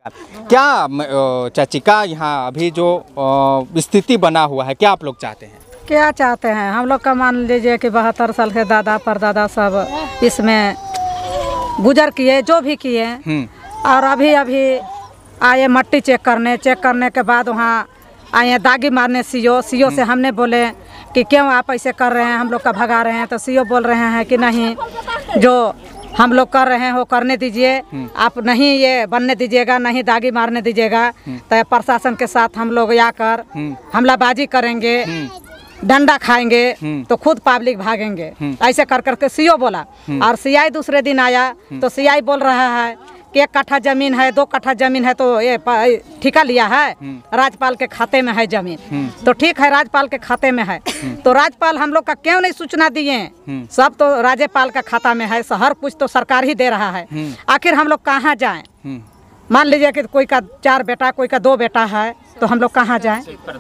क्या चाची का यहाँ अभी जो स्थिति बना हुआ है, क्या आप लोग चाहते हैं? क्या चाहते हैं हम लोग का, मान लीजिए कि 72 साल के दादा परदादा सब इसमें गुजर किए, जो भी किए, और अभी आए मट्टी चेक करने के बाद वहाँ आए दागी मारने सीओ से हमने बोले कि क्यों आप ऐसे कर रहे हैं, हम लोग का भगा रहे हैं, तो सीओ बोल रहे हैं कि नहीं, जो हम लोग कर रहे हैं वो करने दीजिए, आप नहीं ये बनने दीजिएगा, नहीं दागी मारने दीजिएगा, तो प्रशासन के साथ हम लोग आकर हमलाबाजी करेंगे, डंडा खाएंगे, तो खुद पब्लिक भागेंगे। ऐसे कर करके सीओ बोला। और सीआई दूसरे दिन आया तो सीआई बोल रहा है कि 1 कट्ठा जमीन है, 2 कट्ठा जमीन है, तो ये ठेका लिया है, राज्यपाल के खाते में है जमीन। तो ठीक है, राज्यपाल के खाते में है, तो राज्यपाल हम लोग का क्यों नहीं सूचना दिए? सब तो राज्यपाल का खाता में है, हर कुछ तो सरकार ही दे रहा है, आखिर हम लोग कहाँ जाएं? मान लीजिए कि कोई का 4 बेटा, कोई का 2 बेटा है, तो हम लोग कहाँ जाएं?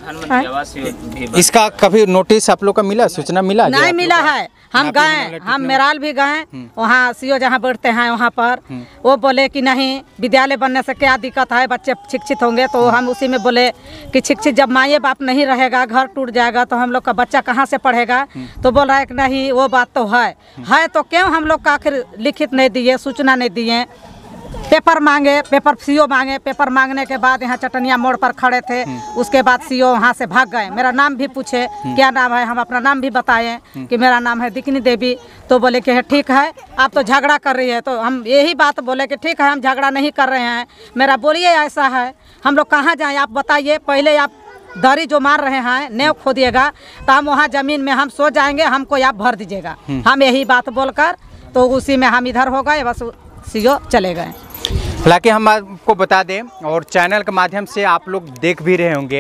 इसका कभी नोटिस आप लोग का मिला, सूचना मिला? नहीं मिला है। हम गए, हम मेराल भी गए, वहाँ सीओ जहाँ बैठते हैं वहाँ पर, वो बोले कि नहीं, विद्यालय बनने से क्या दिक्कत है, बच्चे शिक्षित होंगे। तो हम उसी में बोले कि शिक्षित जब माँ बाप नहीं रहेगा, घर टूट जाएगा, तो हम लोग का बच्चा कहाँ से पढ़ेगा? तो बोल रहा है कि नहीं, वो बात तो है तो क्यों हम लोग का आखिर लिखित नहीं दिए, सूचना नहीं दिए? पेपर मांगे, पेपर सीओ मांगे, पेपर मांगने के बाद यहाँ चटनिया मोड़ पर खड़े थे, उसके बाद सीओ वहाँ से भाग गए। मेरा नाम भी पूछे, क्या नाम है, हम अपना नाम भी बताए कि मेरा नाम है दिकनी देवी। तो बोले कि ठीक है, आप तो झगड़ा कर रही है। तो हम यही बात बोले कि ठीक है, हम झगड़ा नहीं कर रहे हैं, मेरा बोलिए ऐसा है, हम लोग कहाँ जाएँ आप बताइए। पहले आप दरी जो मार रहे हैं, नेव खोदिएगा, तो हम वहाँ ज़मीन में हम सो जाएंगे, हमको आप भर दीजिएगा। हम यही बात बोलकर तो उसी में हम इधर हो गए, बस सीओ चले गए। हालांकि हम आपको बता दें, और चैनल के माध्यम से आप लोग देख भी रहे होंगे,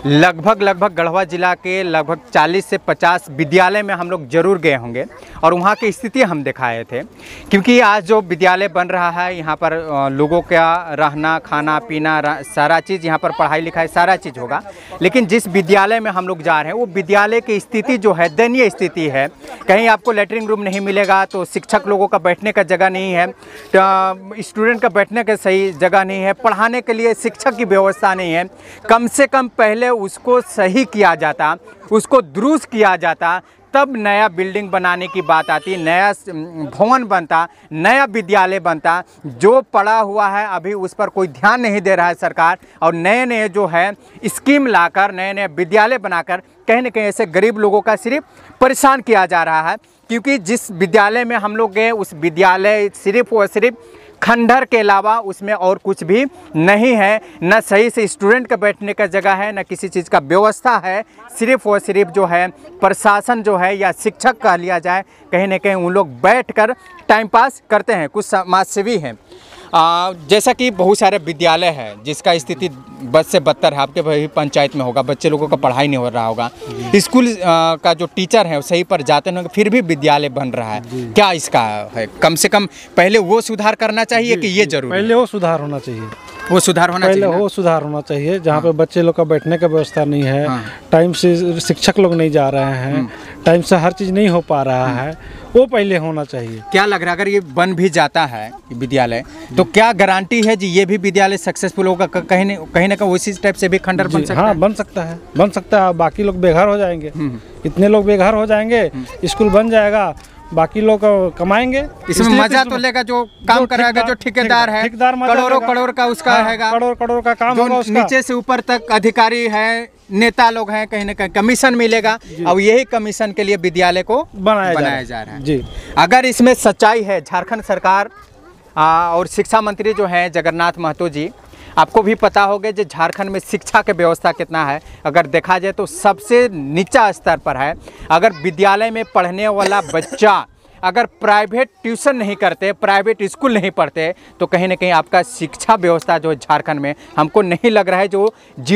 लगभग गढ़वा जिला के लगभग 40 से 50 विद्यालय में हम लोग जरूर गए होंगे और वहाँ की स्थिति हम दिखाए थे। क्योंकि आज जो विद्यालय बन रहा है, यहाँ पर लोगों का रहना, खाना पीना, सारा चीज़, यहाँ पर पढ़ाई लिखाई सारा चीज़ होगा। लेकिन जिस विद्यालय में हम लोग जा रहे हैं, वो विद्यालय की स्थिति जो है दयनीय स्थिति है। कहीं आपको लेटरिन रूम नहीं मिलेगा, तो शिक्षक लोगों का बैठने का जगह नहीं है, स्टूडेंट का बैठने का सही जगह नहीं है, पढ़ाने के लिए शिक्षक की व्यवस्था नहीं है। कम से कम पहले उसको सही किया जाता, उसको दुरुस्त किया जाता, तब नया बिल्डिंग बनाने की बात आती, नया भवन बनता, नया विद्यालय बनता। जो पड़ा हुआ है अभी उस पर कोई ध्यान नहीं दे रहा है सरकार, और नए नए जो है स्कीम लाकर, नए नए विद्यालय बनाकर कहीं न कहीं ऐसे गरीब लोगों का सिर्फ परेशान किया जा रहा है। क्योंकि जिस विद्यालय में हम लोग गए, उस विद्यालय सिर्फ और सिर्फ खंडहर के अलावा उसमें और कुछ भी नहीं है, न सही से स्टूडेंट का बैठने का जगह है, न किसी चीज़ का व्यवस्था है। सिर्फ और सिर्फ जो है प्रशासन जो है, या शिक्षक कह लिया जाए, कहीं ना कहीं उन लोग बैठकर टाइम पास करते हैं। कुछ समाजसेवी हैं, जैसा कि बहुत सारे विद्यालय है जिसका स्थिति बद से बदतर है, आपके भाई पंचायत में होगा, बच्चे लोगों का पढ़ाई नहीं हो रहा होगा, स्कूल का जो टीचर है सही पर जाते नहीं, फिर भी विद्यालय बन रहा है। क्या इसका है? कम से कम पहले वो सुधार करना चाहिए कि ये जरूरी? पहले वो सुधार होना चाहिए, वो सुधार होना चाहिए, पहले वो सुधार होना चाहिए। जहाँ पे बच्चे लोग का बैठने का व्यवस्था नहीं है, टाइम से शिक्षक लोग नहीं जा रहे हैं, टाइम से हर चीज़ नहीं हो पा रहा है, वो पहले होना चाहिए। क्या लग रहा है अगर ये बन भी जाता है विद्यालय, तो क्या गारंटी है जी ये भी विद्यालय सक्सेसफुल होगा? कहीं ना कहीं उसी टाइप से भी खंडर बन सकता है? हाँ, बन सकता है, बन सकता है। बाकी लोग बेघर हो जाएंगे, इतने लोग बेघर हो जाएंगे, स्कूल बन जाएगा, बाकी लोग कमाएंगे। इसमें मजा तो लेगा जो काम कराएगा, जो ठेकेदार है, करोड़ का उसका हैगा, करोड़ का काम जो नीचे से ऊपर तक अधिकारी है, नेता लोग हैं, कहीं ना कहीं कमीशन मिलेगा, और यही कमीशन के लिए विद्यालय को बनाया जा रहा है जी। अगर इसमें सच्चाई है, झारखंड सरकार और शिक्षा मंत्री जो है जगन्नाथ महतो जी, आपको भी पता होगा जो झारखंड में शिक्षा की व्यवस्था कितना है। अगर देखा जाए तो सबसे नीचा स्तर पर है। अगर विद्यालय में पढ़ने वाला बच्चा अगर प्राइवेट ट्यूशन नहीं करते, प्राइवेट स्कूल नहीं पढ़ते, तो कहीं ना कहीं आपका शिक्षा व्यवस्था जो है झारखंड में, हमको नहीं लग रहा है जो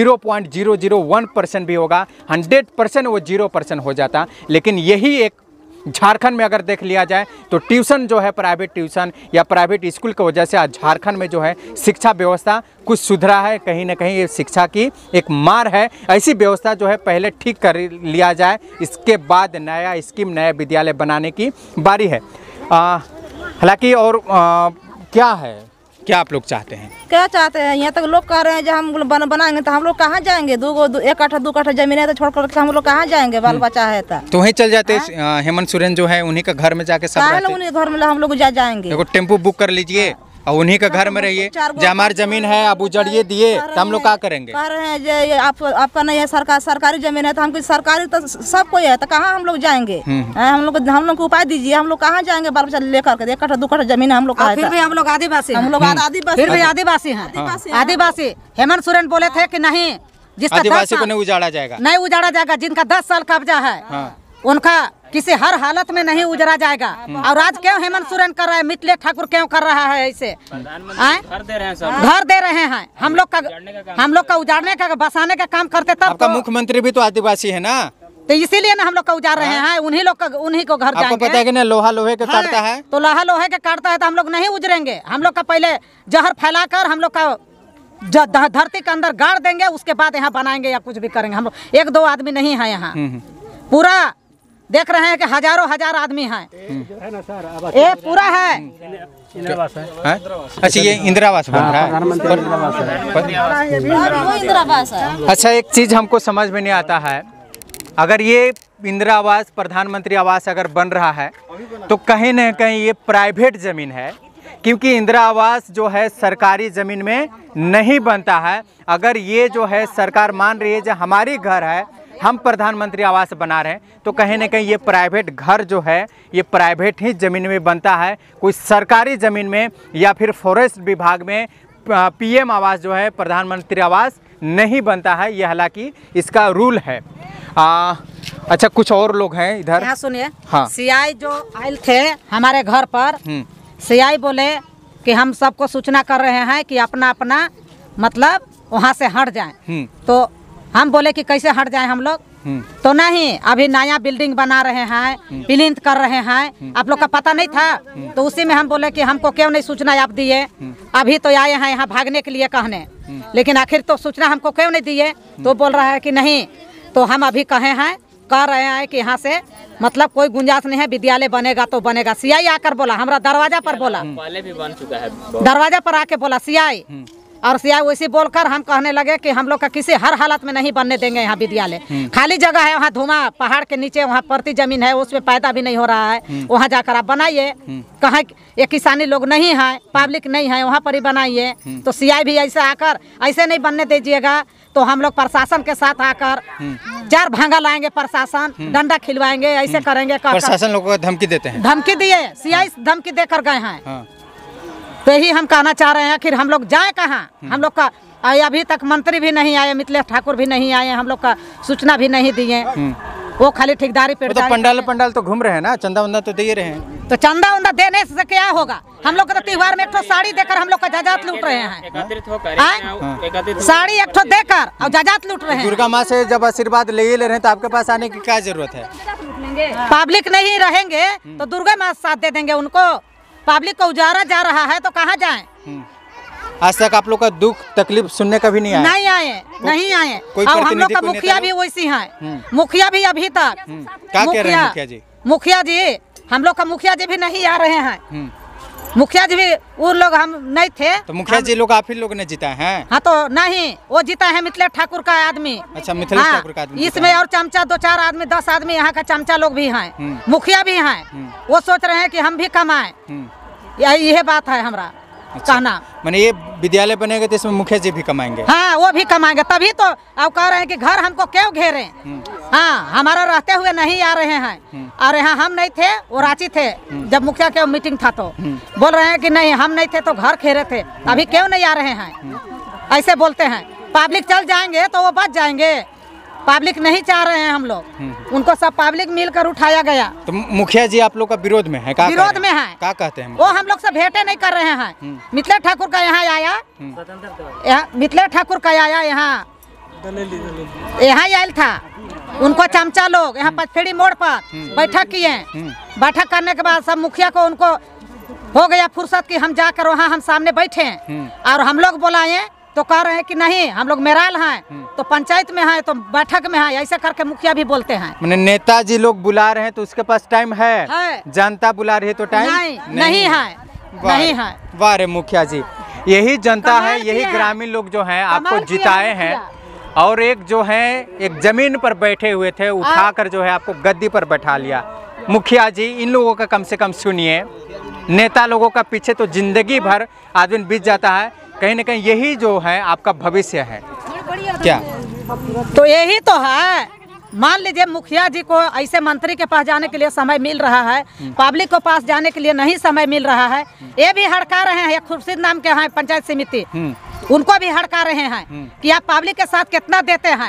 0.001% भी होगा, 100% वो 0% हो जाता। लेकिन यही एक झारखंड में अगर देख लिया जाए तो ट्यूशन जो है, प्राइवेट ट्यूशन या प्राइवेट स्कूल की वजह से आज झारखंड में जो है शिक्षा व्यवस्था कुछ सुधरा है। कहीं ना कहीं ये शिक्षा की एक मार है। ऐसी व्यवस्था जो है पहले ठीक कर लिया जाए, इसके बाद नया स्कीम, नया विद्यालय बनाने की बारी है। हालांकि और क्या है, क्या आप लोग चाहते हैं? क्या चाहते हैं? यहाँ तक लोग कह रहे हैं जब हम लोग बनाएंगे तो हम लोग कहाँ जाएंगे? एक कट्ठा 2 कट्ठा जमीन है तो छोड़ कर हम लोग कहाँ जाएंगे? बाल बच्चा है तो वहीं चल जाते। हेमंत सोरेन जो है उन्हीं का घर में जाके सब रहते। उन्हीं घर में हम लोग जाएंगे। देखो टेम्पो बुक कर लीजिए और उन्हीं का घर में रहिए। जब हमारी जमीन है आप उजड़िए दिए तो हम लोग क्या करेंगे? कह रहे हैं जो आपका नहीं है, सरकारी जमीन है तो हमको सरकारी तो सब कोई है तो कहाँ हम लोग जाएंगे? हम लोग को उपाय दीजिए। हम लोग कहाँ जाएंगे बाल बच्चा लेकर के? 1 कट्ठा 2 कट्ठा जमीन है हम लोग का। फिर भी हम लोग आदिवासी हैं। हम लोग आदिवासी फिर भी आदिवासी हैं। आदिवासी हेमंत सोरेन बोले थे कि नहीं, जिसका आदिवासी को नहीं उजाड़ा जाएगा, नहीं उजाड़ा जाएगा। जिनका 10 साल कब्जा है उनका किसी हर हालत में नहीं उजड़ा जाएगा। और आज क्यों हेमंत सोरेन कर रहा है, मिथिलेश ठाकुर क्यों कर रहा है ऐसे? घर दे रहे हैं हम लोग का उजाड़ने का बसाने का काम करते तब। आपका मुख्यमंत्री भी तो आदिवासी है ना, तो इसीलिए ना हम लोग का उजाड़ रहे हैं। उन्हीं को घर जाएंगे। आपको पता है कि ना लोहा लोहे के काटता है, तो लोहे के काटता है तो हम लोग नहीं उजरेंगे। हम लोग का पहले जहर फैलाकर हम लोग का धरती के अंदर गाड़ देंगे, उसके बाद यहाँ बनाएंगे या कुछ भी करेंगे। हम लोग 1-2 आदमी नहीं है यहाँ, पूरा देख रहे हैं कि हजारों हजार आदमी हैं। ये पूरा है। अच्छा ये इंदिरावास बन रहा है। अच्छा एक चीज हमको समझ में नहीं आता है, अगर ये इंदिरा आवास प्रधानमंत्री आवास अगर बन रहा है तो कहीं न कहीं ये प्राइवेट ज़मीन है, क्योंकि इंदिरा आवास जो है सरकारी ज़मीन में नहीं बनता है। अगर ये जो है सरकार मान रही है जो हमारी घर है, हम प्रधानमंत्री आवास बना रहे हैं, तो कहीं ना कहीं ये प्राइवेट घर जो है ये प्राइवेट ही ज़मीन में बनता है, कोई सरकारी ज़मीन में या फिर फॉरेस्ट विभाग में पीएम आवास जो है प्रधानमंत्री आवास नहीं बनता है। ये हालांकि इसका रूल है। अच्छा कुछ और लोग हैं इधर, यहाँ सुनिए। हाँ। सीआई जो आए थे हमारे घर पर, सीआई बोले कि हम सबको सूचना कर रहे हैं कि अपना अपना मतलब वहाँ से हट जाएं। तो हम बोले कि कैसे हट जाएं हम लोग? तो नहीं, अभी नया बिल्डिंग बना रहे हैं, प्लिंथ कर रहे हैं, आप लोग का पता नहीं था। तो उसी में हम बोले कि हमको क्यों नहीं सूचना आप दिए? अभी तो आए हैं यहाँ भागने के लिए कहने, लेकिन आखिर तो सूचना हमको क्यों नहीं दिए? तो बोल रहा है कि नहीं, तो हम अभी कहे हैं, कह रहे हैं कि यहाँ से मतलब कोई गुंजाइश नहीं है, विद्यालय बनेगा तो बनेगा। सीआई आकर बोला, हमारा दरवाजा पर बोला, पहले भी बन चुका है, दरवाजा पर आके बोला सीआई। और सीआई वैसे बोलकर हम कहने लगे कि हम लोग का किसी हर हालत में नहीं बनने देंगे यहाँ विद्यालय। खाली जगह है वहाँ, धुआं पहाड़ के नीचे वहाँ परती जमीन है, उसमें पैदा भी नहीं हो रहा है, वहाँ जाकर आप बनाइए। कहाँ ये किसानी लोग नहीं है, पब्लिक नहीं है, वहाँ पर ही बनाइए। तो सीआई भी ऐसे आकर ऐसे नहीं बनने दीजिएगा, तो हम लोग प्रशासन के साथ आकर 4 भांगा लाएंगे, प्रशासन डंडा खिलवाएंगे, ऐसे करेंगे। प्रशासन लोगों को धमकी देते हैं, धमकी दिए, सीआई धमकी देकर गए हैं। तो यही हम कहना चाह रहे हैं, आखिर हम लोग जाए कहाँ? हम लोग का अभी तक मंत्री भी नहीं आए, मिथिलेश ठाकुर भी नहीं आए, हम लोग का सूचना भी नहीं दिए। वो खाली ठेकेदारी पे तो पंडाल तो घूम रहे हैं ना, चंदा उंदा तो दे रहे हैं। तो चंदा उंदा देने से क्या होगा? हम लोग को तो त्योहार में एक साड़ी देकर हम लोग का जायदाद लूट रहे हैं। साड़ी एक देकर और जायदाद लूट रहे हैं। दुर्गा माँ से जब आशीर्वाद ले रहे हैं तो आपके पास आने की क्या जरूरत है? पब्लिक नहीं रहेंगे तो दुर्गा माँ साथ दे देंगे उनको। पब्लिक को उजारा जा रहा है तो कहाँ जाएं? आज तक आप लोग का दुख तकलीफ सुनने का भी नहीं आया? नहीं आए। कोई और हम लोग का मुखिया भी वैसी है, मुखिया भी अभी तक क्या कह रहे हैं मुखिया जी हम लोग का मुखिया जी भी नहीं आ रहे हैं। मुखिया जी भी वो लोग हम नहीं थे। तो मुखिया जी लोग आप ही लोग ने जीता है? हाँ तो नहीं, वो जीता है मिथिलेश ठाकुर का आदमी। अच्छा मिथिलेश ठाकुर का आदमी। इसमें और चमचा 2-4 आदमी 10 आदमी यहाँ का चमचा लोग भी हैं, मुखिया भी हैं। वो सोच रहे हैं कि हम भी कमाएं, यही बात है हमारा कहना। माने ये विद्यालय बनेगा तो इसमें मुखिया जी भी कमाएंगे? हाँ वो भी कमाएंगे, तभी तो अब कह रहे हैं कि घर हमको क्यों घेरे? हाँ हमारा रहते हुए नहीं आ रहे हैं। और यहाँ हम नहीं थे, वो रांची थे जब मुखिया के मीटिंग था, तो बोल रहे हैं कि नहीं हम नहीं थे तो घर घेरे थे, अभी क्यों नहीं आ रहे हैं? ऐसे बोलते हैं। पब्लिक चल जाएंगे तो वो बच जाएंगे, पब्लिक नहीं चाह रहे हैं हम लोग, उनको सब पब्लिक मिलकर उठाया गया। तो मुखिया जी आप लोग का विरोध में है? विरोध में है। क्या कहते हैं? वो हम लोग से भेंटे नहीं कर रहे हैं। मिथिलेश ठाकुर का यहाँ आया, मिथिलेश ठाकुर का आया यहाँ आयल था, उनको चमचा लोग यहाँ पचफेड़ी मोड़ पर बैठक किए। बैठक करने के बाद सब मुखिया को उनको हो गया फुर्सत कि हम जाकर वहाँ हम सामने बैठे और हम लोग बुलाए, तो कह रहे हैं कि नहीं हम लोग मेराल हैं तो पंचायत में हैं तो बैठक में हैं, ऐसे करके मुखिया भी बोलते हैं। मैंने नेताजी लोग बुला रहे हैं तो उसके पास टाइम है, जनता बुला रही है तो टाइम नहीं है। वाह रे मुखिया जी, यही जनता है, कमाल यही किए हैं। ग्रामीण लोग जो हैं आपको कमाल किए जिताए हैं हैं। और एक जो है एक जमीन पर बैठे हुए थे, उठाकर जो है आपको गद्दी पर बैठा लिया। मुखिया जी, इन लोगों का कम से कम सुनिए। नेता लोगों का पीछे तो जिंदगी भर आदमी बीत जाता है, कहीं ना कहीं यही जो है आपका भविष्य है क्या? तो यही तो है। मान लीजिए मुखिया जी को ऐसे मंत्री के पास जाने के लिए समय मिल रहा है, पब्लिक को पास जाने के लिए नहीं समय मिल रहा है। ये भी हड़का रहे हैं, खुर्शीद नाम के हैं पंचायत समिति, उनको भी हड़का रहे हैं कि आप पब्लिक के साथ कितना देते हैं।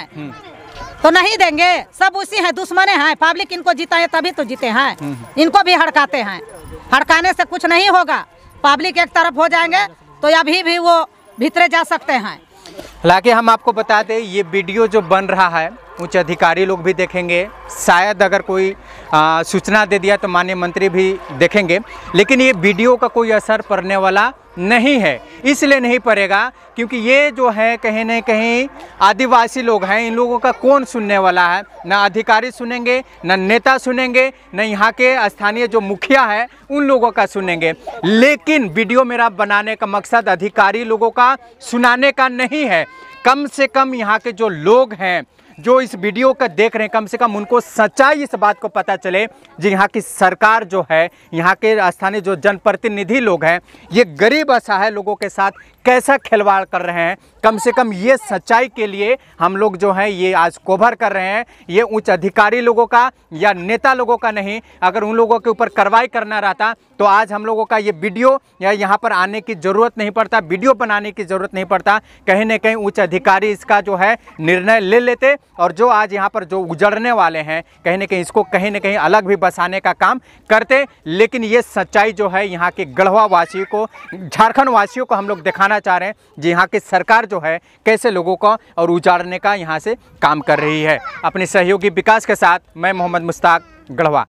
तो नहीं देंगे, सब उसी हैं, दुश्मने हैं। पब्लिक इनको जिताए तभी तो जीते हैं, इनको भी हड़काते हैं। हड़काने से कुछ नहीं होगा, पब्लिक एक तरफ हो जाएंगे तो अभी भी वो भीतरे जा सकते हैं। हालांकि हम आपको बता दें, ये वीडियो जो बन रहा है उच्च अधिकारी लोग भी देखेंगे, शायद अगर कोई सूचना दे दिया तो माननीय मंत्री भी देखेंगे, लेकिन ये वीडियो का कोई असर पड़ने वाला नहीं है। इसलिए नहीं पड़ेगा क्योंकि ये जो है कहीं न कहीं आदिवासी लोग हैं, इन लोगों का कौन सुनने वाला है? ना अधिकारी सुनेंगे, ना नेता सुनेंगे, न यहाँ के स्थानीय जो मुखिया है उन लोगों का सुनेंगे। लेकिन वीडियो मेरा बनाने का मकसद अधिकारी लोगों का सुनाने का नहीं है। कम से कम यहाँ के जो लोग हैं जो इस वीडियो का देख रहे हैं, कम से कम उनको सच्चाई इस बात को पता चले जी यहाँ की सरकार जो है, यहाँ के स्थानीय जो जनप्रतिनिधि लोग हैं, ये गरीब असहाय लोगों के साथ कैसा खिलवाड़ कर रहे हैं। कम से कम ये सच्चाई के लिए हम लोग जो हैं ये आज कवर कर रहे हैं। ये उच्च अधिकारी लोगों का या नेता लोगों का नहीं। अगर उन लोगों के ऊपर कार्रवाई करना रहता तो आज हम लोगों का ये वीडियो या यहाँ पर आने की ज़रूरत नहीं पड़ता, वीडियो बनाने की ज़रूरत नहीं पड़ता। कहीं ना कहीं उच्च अधिकारी इसका जो है निर्णय ले लेते और जो आज यहाँ पर जो उजड़ने वाले हैं कहीं ना कहीं इसको कहीं ना कहीं अलग भी बसाने का काम करते। लेकिन ये सच्चाई जो है यहाँ के गढ़वा वासियों को, झारखंड वासियों को हम लोग दिखाना चाह रहे हैं जी यहाँ की सरकार जो है कैसे लोगों का और उजाड़ने का यहाँ से काम कर रही है। अपने सहयोगी विकास के साथ मैं मोहम्मद मुश्ताक, गढ़वा।